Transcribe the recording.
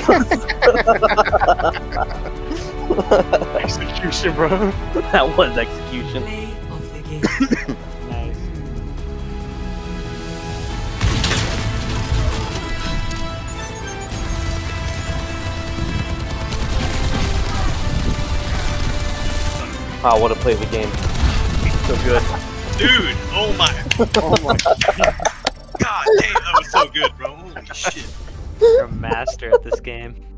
Execution, bro. That was execution. Nice. Wow, what a play of the game. So good. Dude, oh my. Oh my god. God damn, that was so good, bro. Holy shit. You're a master at this game.